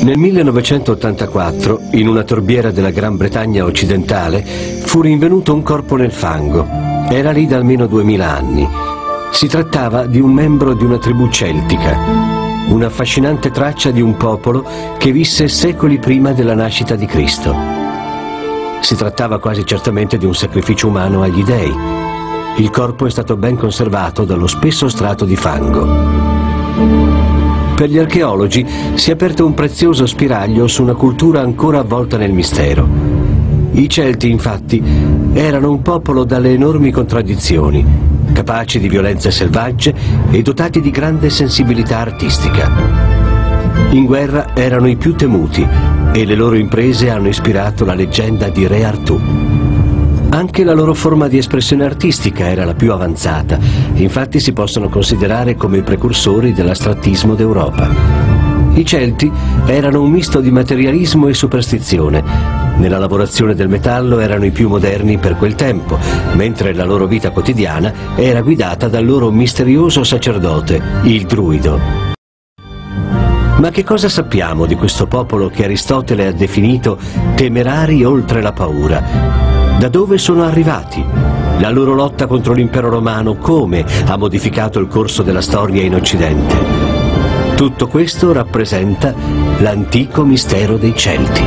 Nel 1984, in una torbiera della Gran Bretagna occidentale, fu rinvenuto un corpo nel fango. Era lì da almeno 2000 anni. Si trattava di un membro di una tribù celtica, un'affascinante traccia di un popolo che visse secoli prima della nascita di Cristo. Si trattava quasi certamente di un sacrificio umano agli dei. Il corpo è stato ben conservato dallo spesso strato di fango. Per gli archeologi si è aperto un prezioso spiraglio su una cultura ancora avvolta nel mistero. I Celti, infatti, erano un popolo dalle enormi contraddizioni, capaci di violenze selvagge e dotati di grande sensibilità artistica. In guerra erano i più temuti e le loro imprese hanno ispirato la leggenda di Re Artù. Anche la loro forma di espressione artistica era la più avanzata, infatti si possono considerare come i precursori dell'astrattismo d'Europa. I Celti erano un misto di materialismo e superstizione. Nella lavorazione del metallo erano i più moderni per quel tempo, mentre la loro vita quotidiana era guidata dal loro misterioso sacerdote, il druido. Ma che cosa sappiamo di questo popolo che Aristotele ha definito temerari oltre la paura? Da dove sono arrivati? La loro lotta contro l'impero romano come ha modificato il corso della storia in Occidente? Tutto questo rappresenta l'antico mistero dei Celti.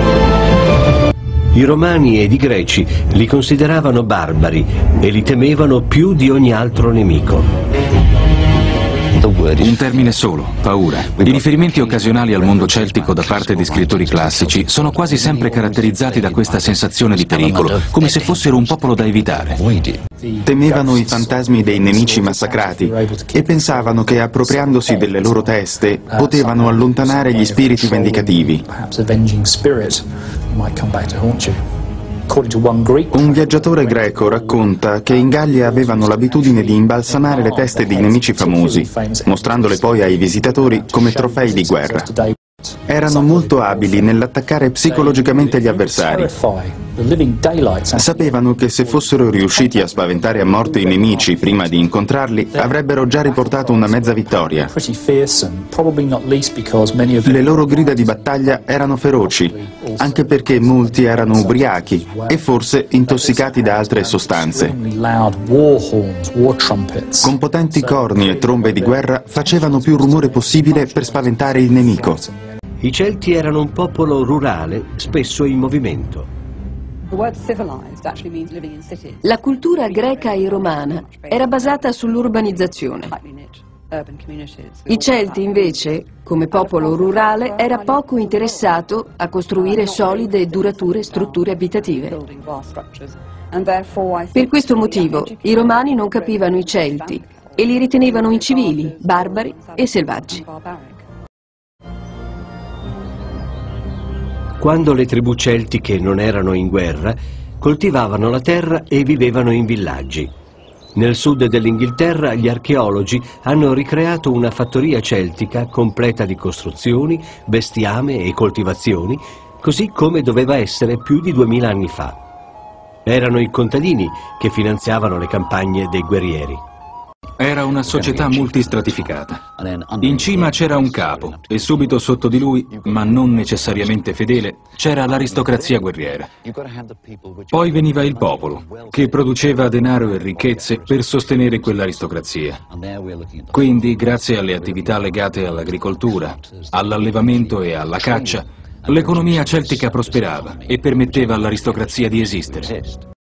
I Romani ed i Greci li consideravano barbari e li temevano più di ogni altro nemico. Un termine solo, paura. I riferimenti occasionali al mondo celtico da parte di scrittori classici sono quasi sempre caratterizzati da questa sensazione di pericolo, come se fossero un popolo da evitare. Temevano i fantasmi dei nemici massacrati e pensavano che appropriandosi delle loro teste potevano allontanare gli spiriti vendicativi. Un viaggiatore greco racconta che in Gallia avevano l'abitudine di imbalsamare le teste dei nemici famosi, mostrandole poi ai visitatori come trofei di guerra. Erano molto abili nell'attaccare psicologicamente gli avversari. Sapevano che se fossero riusciti a spaventare a morte i nemici prima di incontrarli, avrebbero già riportato una mezza vittoria. Le loro grida di battaglia erano feroci, anche perché molti erano ubriachi e forse intossicati da altre sostanze. Con potenti corni e trombe di guerra facevano più rumore possibile per spaventare il nemico. I Celti erano un popolo rurale, spesso in movimento. La cultura greca e romana era basata sull'urbanizzazione. I Celti, invece, come popolo rurale, era poco interessato a costruire solide e durature strutture abitative. Per questo motivo, i romani non capivano i Celti e li ritenevano incivili, barbari e selvaggi. Quando le tribù celtiche non erano in guerra, coltivavano la terra e vivevano in villaggi. Nel sud dell'Inghilterra gli archeologi hanno ricreato una fattoria celtica completa di costruzioni, bestiame e coltivazioni, così come doveva essere più di 2000 anni fa. Erano i contadini che finanziavano le campagne dei guerrieri. Era una società multistratificata. In cima c'era un capo e subito sotto di lui, ma non necessariamente fedele, c'era l'aristocrazia guerriera. Poi veniva il popolo, che produceva denaro e ricchezze per sostenere quell'aristocrazia. Quindi, grazie alle attività legate all'agricoltura, all'allevamento e alla caccia, l'economia celtica prosperava e permetteva all'aristocrazia di esistere.